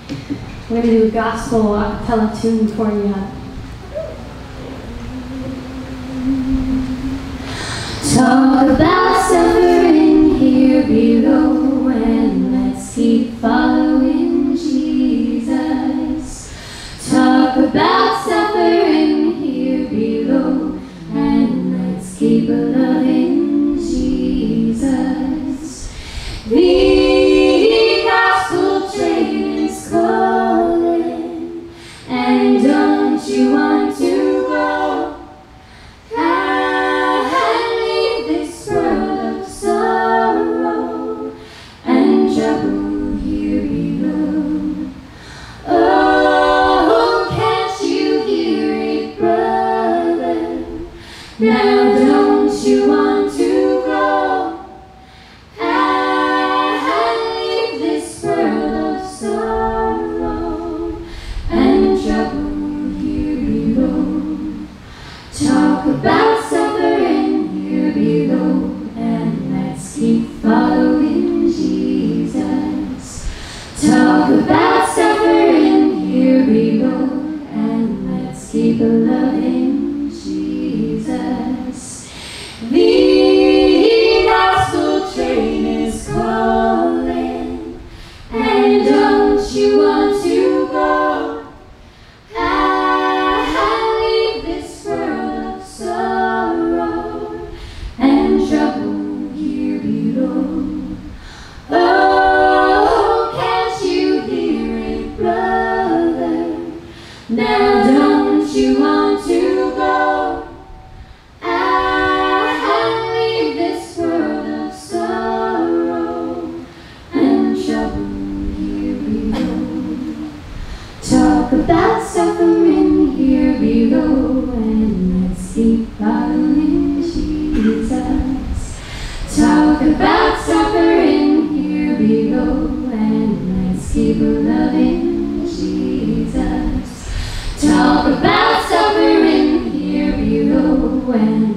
We're going to do a gospel a cappella tune for you. Talk about suffering here below, and let's keep following Jesus. Talk about suffering here below, and let's keep loving Jesus. The gospel train is calling, and don't you want to go? And leave this world of sorrow and trouble here below. Oh, can't you hear it, brother? Now don't you want to go? Talk about suffering here below, and let's keep following Jesus. Talk about suffering here below, and let's keep loving Jesus. The gospel train is calling, and don't you want to go? Now don't you want to go and leave this world of sorrow and trouble here below? Talk about suffering here below, and let's keep following Jesus. Talk about suffering here below, and let's keep loving Jesus. Talk about suffering here below, and